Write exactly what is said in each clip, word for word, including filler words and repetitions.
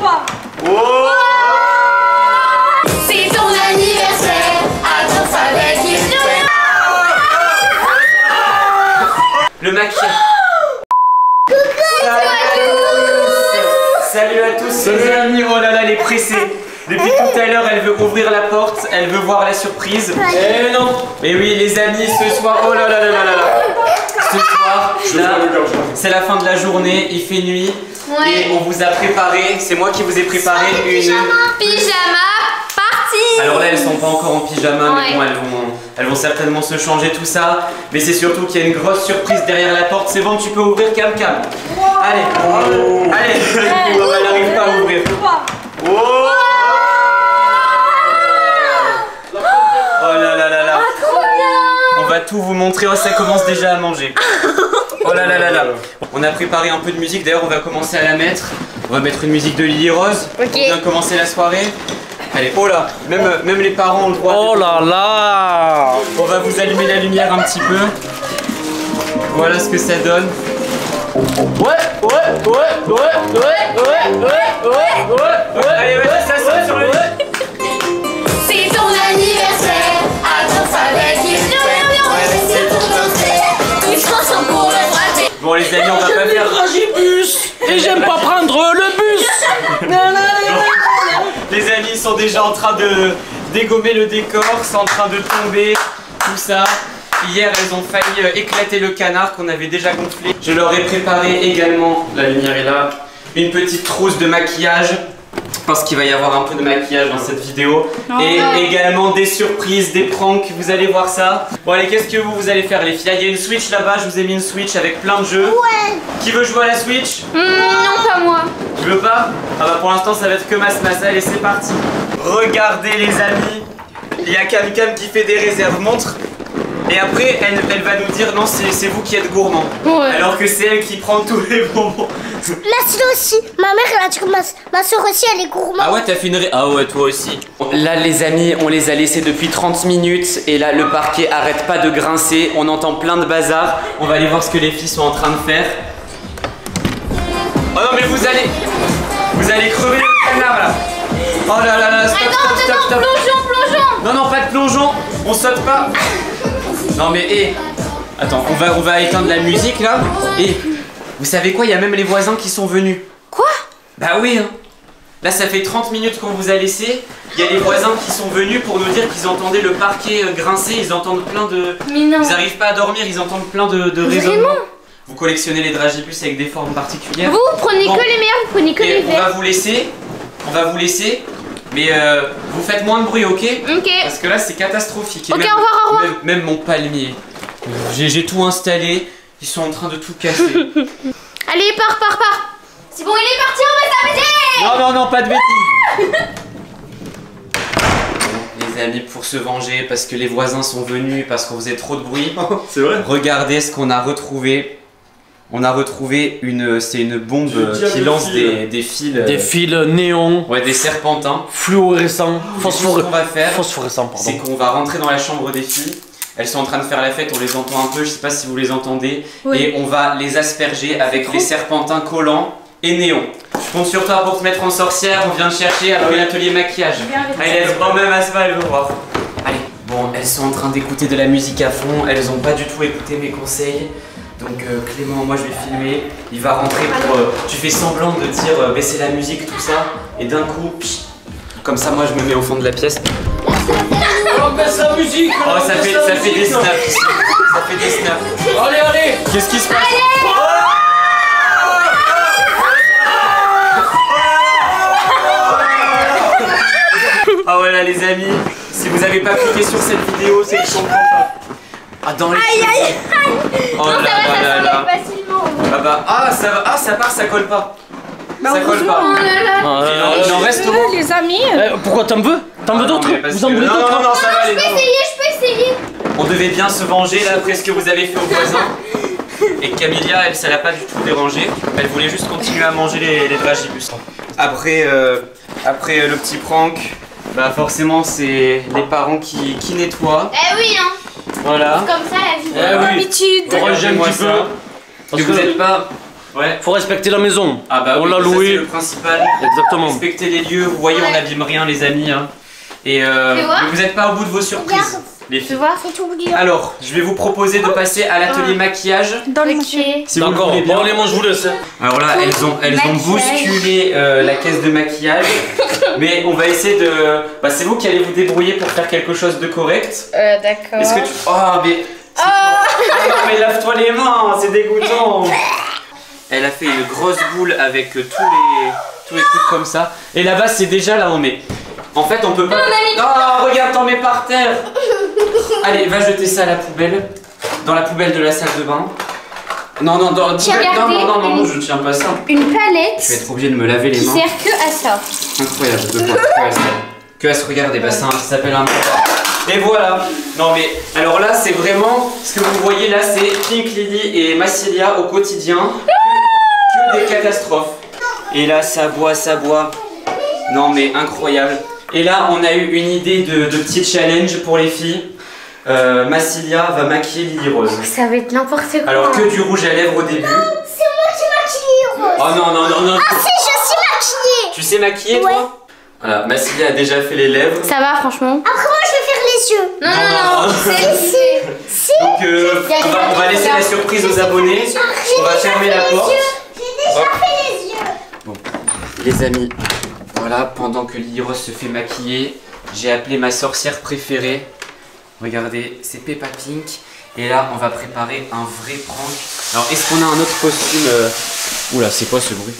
trois. Oh. C'est ton anniversaire, attends avec les Le maquillage. Salut à tous, salut les amis. Oh là là, elle est pressée. Depuis tout à l'heure, elle veut ouvrir la porte, elle veut voir la surprise. Eh non. Mais oui, les amis, ce soir, oh là là là là là là. Ce soir, là, c'est la fin de la journée, il fait nuit. Ouais. Et on vous a préparé, c'est moi qui vous ai préparé une... Pyjama, pyjama party. Alors là, elles sont pas encore en pyjama, ouais. mais bon, elles vont, elles vont certainement se changer tout ça. Mais c'est surtout qu'il y a une grosse surprise derrière la porte. C'est bon, tu peux ouvrir, Cam Cam. Wow. Allez, oh. Allez, oh, elle n'arrive pas à ouvrir. Oh. Oh là là là là. Oh, trop bien. On va tout vous montrer. Oh, ça commence déjà à manger. Oh là là là là. On a préparé un peu de musique. D'ailleurs, on va commencer à la mettre. On va mettre une musique de Lily Rose. Ok. On vient commencer la soirée. Allez, oh là, même, même les parents ont le droit. Oh là là. On va vous allumer la lumière un petit peu. Voilà ce que ça donne. Ouais, ouais, ouais, ouais, ouais, ouais, ouais, ouais, ouais, ouais. Allez, vas-y, ça sonne sur le lit. C'est ton anniversaire, attends avec les c'est ton anniversaire. Tous ensemble pour le braquer. Bon les amis, on va pas faire Dragibus. Et j'aime pas prendre le bus. Les amis sont déjà en train de dégommer le décor, c'est en train de tomber, tout ça. Hier, elles ont failli éclater le canard qu'on avait déjà gonflé. Je leur ai préparé également, la lumière est là, une petite trousse de maquillage. Parce qu'il va y avoir un peu de maquillage dans cette vidéo. Oh. Et également des surprises, des pranks, vous allez voir ça. Bon allez, qu'est-ce que vous, vous allez faire les filles? Il y a une Switch là-bas, je vous ai mis une Switch avec plein de jeux. Ouais. Qui veut jouer à la Switch? mmh, Non, pas moi. Tu veux pas? Ah bah pour l'instant ça va être que Mas Mas. Allez, c'est parti. Regardez les amis, il y a Cam Cam qui fait des réserves montres. Et après, elle, elle va nous dire non, c'est vous qui êtes gourmand. Ouais. Alors que c'est elle qui prend tous les bonbons. La soeur aussi. Ma mère, elle a dit que ma, ma soeur aussi, elle est gourmande. Ah ouais, t'as fait une ré... Ah ouais, toi aussi. Là, les amis, on les a laissés depuis trente minutes. Et là, le parquet arrête pas de grincer. On entend plein de bazar. On va aller voir ce que les filles sont en train de faire. Oh non, mais vous allez... Vous allez crever le canard, là. Oh là là là, stop, Attends, stop, stop, stop. Plongeon, plongeon. Non, non, pas de plongeon. On saute pas. Non mais hé hey. Attends, on va, on va éteindre la musique là. Et vous savez quoi, il y a même les voisins qui sont venus. Quoi? Bah oui hein. Là ça fait trente minutes qu'on vous a laissé. Il y a les voisins qui sont venus pour nous dire qu'ils entendaient le parquet grincer. Ils entendent plein de... Mais non. Ils n'arrivent pas à dormir, ils entendent plein de, de raisonnements. Vous collectionnez les dragibus avec des formes particulières. Vous prenez bon. que les meilleurs, vous prenez que et les verts. On va vous laisser. On va vous laisser. Mais euh, vous faites moins de bruit, ok? Ok. Parce que là c'est catastrophique. Et ok, même, au revoir, au revoir. Même, même mon palmier. J'ai tout installé. Ils sont en train de tout casser. Allez, pars, pars, pars. C'est bon, il est parti, on va s'amuser. Non, non, non, pas de bêtises. Les amis, pour se venger, parce que les voisins sont venus, parce qu'on faisait trop de bruit. C'est vrai. Regardez ce qu'on a retrouvé. On a retrouvé une, c'est une bombe qui lance des, des fils. Des fils néons. Ouais, des serpentins. Fluorescents. Phosphore... Ce qu'on va faire, phosphorescents, pardon. C'est qu'on va rentrer dans la chambre des filles. Elles sont en train de faire la fête, on les entend un peu, je sais pas si vous les entendez. Oui. Et on va les asperger avec les serpentins collants et néons. Je compte sur toi pour te mettre en sorcière, on vient te chercher après l'atelier maquillage. Allez, elles se même à ce mal, je veux voir. Allez, bon, elles sont en train d'écouter de la musique à fond, elles ont pas du tout écouté mes conseils. Donc euh, Clément, moi je vais filmer, il va rentrer pour... Euh, tu fais semblant de dire euh, baisser la musique, tout ça, et d'un coup, psh, comme ça moi je me mets au fond de la pièce. Oh, baisse la musique. Oh, ça fait, ça fait des snaps. Ça fait des snaps. Allez, allez. Qu'est-ce qui se passe? Ah voilà les amis, si vous n'avez pas cliqué sur cette vidéo, c'est que je comprends pas. Ah dans les... Aïe aïe aïe. Oh là là là là. Ah bah, ah ça va, ah ça part, ça colle pas. Bah, ça colle pas. Oh là là. Euh, il en reste au moins. Les amis. Euh, pourquoi t'en veux? T'en veux d'autres? Vous en voulez d'autres? Non, Non, non, non, ça va je aller. peux essayer, je peux essayer. On devait bien se venger là après ce que vous avez fait aux voisins. Et Camilla, elle, ça l'a pas du tout dérangé. Elle voulait juste continuer à manger les, les dragibus. Après, euh, après euh, le petit prank, bah forcément c'est les parents qui, qui nettoient. Eh oui, hein. Voilà. C'est comme ça la vie. Eh oui. D'habitude. Regardez-moi ça. Parce que vous n'êtes pas, Ouais. Faut respecter la maison. Ah bah on oui, l'a ça, loué. c'est le principal. Exactement. Respectez les lieux, vous voyez, on n'abîme rien les amis. Hein. Et euh, Tu vois mais vous n'êtes pas au bout de vos surprises, Regarde. les Tu filles. vois? C'est tout dur. Alors, je vais vous proposer de passer à l'atelier maquillage. Dans le Ok. Si vous le D'accord, voulez bien. bon allez moi je vous laisse. Alors là, elles ont, elles ont Maquillage. bousculé euh, la caisse de maquillage. Mais on va essayer de... Bah, c'est vous qui allez vous débrouiller pour faire quelque chose de correct. Euh, d'accord. Est-ce que tu... Oh, mais... c'est- Ah non, mais lave-toi les mains, c'est dégoûtant. Elle a fait une grosse boule avec euh, tous les tous les trucs comme ça. Et là-bas, c'est déjà là, on met. En fait, on peut pas... Oh, regarde, t'en mets par terre. Allez, va jeter ça à la poubelle. Dans la poubelle de la salle de bain. Non, non, dans la poubelle... Non, non, non, non, non, je tiens pas ça. Une Je vais palette être obligé de me laver les qui mains. sert que à ça. Incroyable, de quoi que à ça. Que à se regarder, bah ça, ça s'appelle un... Et voilà. Non mais, alors là, c'est vraiment... Ce que vous voyez là, c'est Pink Lily et Massilia au quotidien. Que, que des catastrophes. Et là, ça boit, ça boit. Non mais, incroyable. Et là, on a eu une idée de, de petit challenge pour les filles. Euh, Massilia va maquiller Lily Rose. Ça va être n'importe quoi. Alors que du rouge à lèvres au début. C'est moi qui maquille Rose. Oh non, non, non, non. Ah si, je suis maquillée. Tu sais maquiller, Ouais. toi? Voilà, Massilia a déjà fait les lèvres. Ça va, franchement? Après moi je vais faire les yeux. Non, Non, non, non, non. non. C'est c'est- Si. Donc euh, Il y a on, va, on va des laisser trucs la là. surprise aux abonnés. On va fermer la porte. J'ai déjà Hop. fait les yeux. Les amis, voilà, pendant que Lily Rose se fait maquiller, j'ai appelé ma sorcière préférée. Regardez, c'est Peppa Pink. Et là, on va préparer un vrai prank. Alors, est-ce qu'on a un autre costume euh... Oula, c'est quoi ce bruit?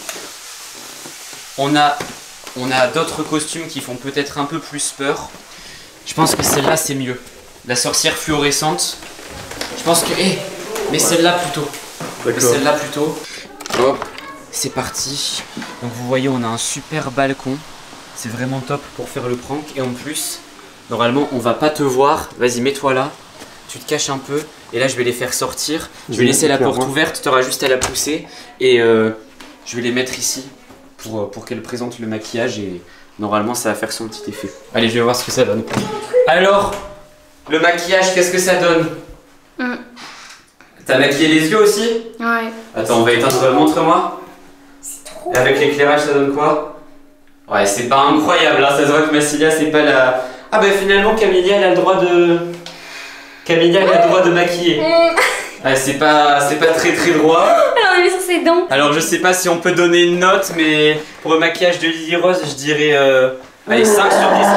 On a, on a d'autres costumes qui font peut-être un peu plus peur. Je pense que celle-là, c'est mieux. La sorcière fluorescente. Je pense que... Eh, mais celle-là plutôt. Mais celle-là plutôt. Hop, c'est parti. Donc vous voyez, on a un super balcon. C'est vraiment top pour faire le prank. Et en plus, normalement, on va pas te voir. Vas-y, mets-toi là. Tu te caches un peu. Et là, je vais les faire sortir. Je vais laisser la porte ouverte. Tu auras juste à la pousser. Et euh, je vais les mettre ici pour, pour qu'elles présentent le maquillage. Et normalement, ça va faire son petit effet. Allez, je vais voir ce que ça donne. Alors, le maquillage, qu'est-ce que ça donne? Mm. T'as maquillé les yeux aussi? Ouais. Attends, on va éteindre. Montre-moi. Et avec l'éclairage, ça donne quoi? Ouais, c'est pas incroyable, hein. Ça se voit que Massilia, c'est pas la... Ah bah finalement, Camélia, elle a le droit de... Camélia, elle a le droit de maquiller. Ah, c'est pas, c'est pas très très droit. Alors, on est sur ses dents. Alors, je sais pas si on peut donner une note, mais pour le maquillage de Lily Rose, je dirais... Euh... Allez, cinq sur dix.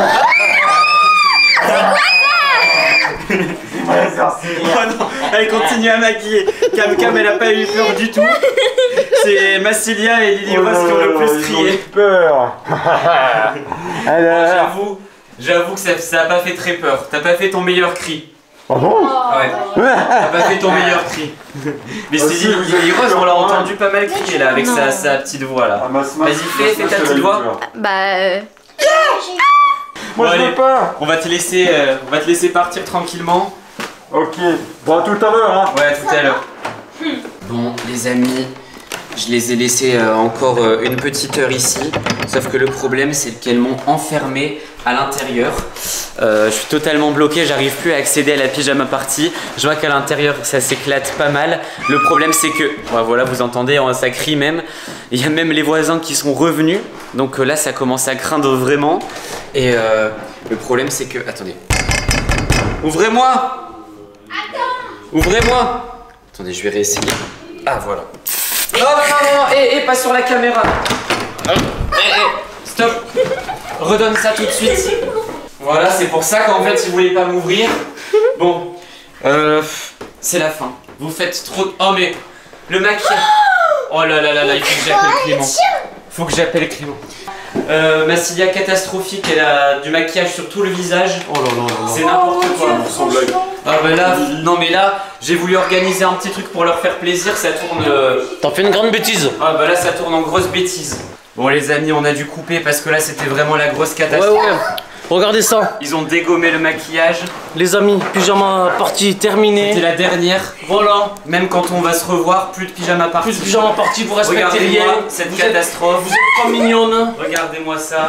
Oh non, elle continue à maquiller. Cam Cam, elle a pas eu peur du tout. C'est Massilia et Lily Rose qui ont le plus crié. peur. Alors. J'avoue, j'avoue que ça, ça a pas fait très peur. T'as pas fait ton meilleur cri. Ah bon? Ouais. T'as pas fait ton meilleur cri. Mais c'est Lily Lily Rose, on l'a entendu pas mal crier là avec sa, sa petite voix là. Vas-y, fais, fais ta petite voix. Bah. euh, Moi Bon, je allez. veux pas. On va te laisser, euh, on va te laisser partir tranquillement. Ok. Bon, à tout à l'heure, hein. Ouais, tout à l'heure. Bon, les amis, je les ai laissés euh, encore euh, une petite heure ici. Sauf que le problème, c'est qu'elles m'ont enfermé à l'intérieur. Euh, je suis totalement bloqué, j'arrive plus à accéder à la pyjama party. Je vois qu'à l'intérieur, ça s'éclate pas mal. Le problème, c'est que, ouais, voilà, vous entendez, hein, ça crie même. Il y a même les voisins qui sont revenus. Donc euh, là, ça commence à craindre vraiment. Et euh, le problème, c'est que, attendez. Ouvrez-moi! Ouvrez-moi! Attendez, je vais réessayer. Ah, voilà. Non, non, non, non, hé, hé, pas sur la caméra. Hé, hé, stop. Redonne ça tout de suite. Voilà, c'est pour ça qu'en fait, ils voulaient pas m'ouvrir. Bon, euh, c'est la fin. Vous faites trop de... Oh, mais le maquillage... Oh là là là là, il faut que j'appelle Clément. Faut que j'appelle Clément. Euh, Massilia catastrophique, elle a du maquillage sur tout le visage. Oh là là là là. C'est n'importe quoi. Sans blague. Ah bah là, non mais là, j'ai voulu organiser un petit truc pour leur faire plaisir, ça tourne... euh, T'as fait une grande bêtise. Ah bah là, ça tourne en grosse bêtise. Bon les amis, on a dû couper parce que là, c'était vraiment la grosse Ouais, catastrophe. ouais. Regardez ça. Ils ont dégommé le maquillage. Les amis, pyjama party C'était terminée. la dernière. Voilà. Même quand on va se revoir, plus de pyjama party. Plus de pyjama party, vous respectez rien. Regardez-moi cette Vous êtes- catastrophe. Vous êtes pas mignonne. Regardez-moi ça.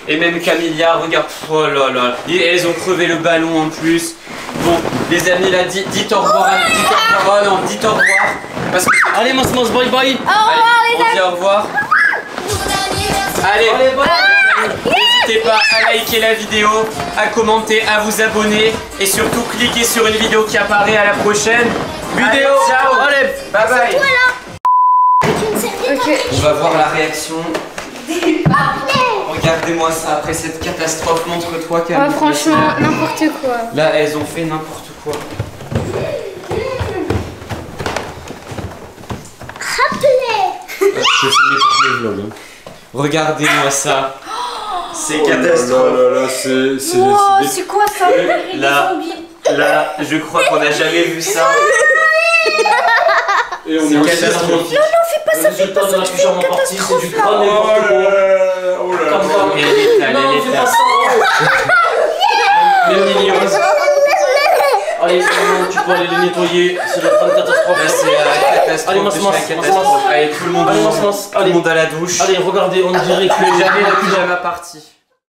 Et même Camilla, regarde, oh là là. Et elles ont crevé le ballon en plus. Bon, les amis, là, dites, dites au revoir, à- dites au revoir, oh non, dites au revoir. Parce que... Allez, Mos Mos, bye bye. Allez, on dit au revoir. Allez, n'hésitez pas à liker la vidéo, à commenter, à vous abonner et surtout cliquez sur une vidéo qui apparaît à la prochaine vidéo. Allez, ciao, allez, bye bye. On va voir la réaction. Regardez-moi ça après cette catastrophe. Montre-toi, Camille. Ouais, franchement, n'importe quoi. Là, elles ont fait n'importe quoi. Je vais filmer tous les vlogs. Regardez-moi ça. C'est Oh là catastrophe. là là, c'est. c'est- Wow, c'est des- c'est quoi ça? Là, là, je crois qu'on n'a jamais vu ça. Et on C'est est aussi- catastrophique. Fais pas ça, fais pas ça, tu fais une catastrophe C'est du là. crâne Oh n'importe là quoi. là, oh là là. Comme ça. Et elle est là, Non, elle fais est pas là. ça. Même Lily Rose. Allez, c'est bon, tu peux aller les nettoyer. C'est la grande catastrophe. Là, c'est la catastrophe. Allez, Mos de Mos, chez la Mos catastrophe. Mos. Allez, tout le monde, Allez, Mos Mos, tout le allez. monde à la douche. Allez, regardez, on dirait que Jamais la pyjama party.